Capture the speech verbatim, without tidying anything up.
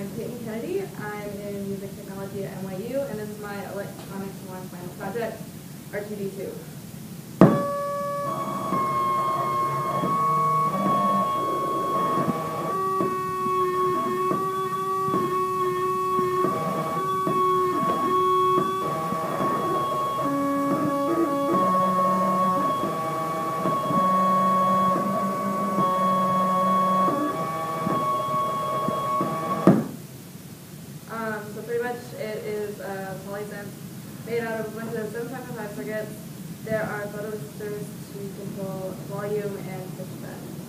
I'm Peyton Kennedy. I'm in music technology at N Y U, and this is my electronics one final project, R two D two. Um, so pretty much it is a polysynth made out of a bunch of seven five five circuits. There are photoresistors to control volume and pitch bend.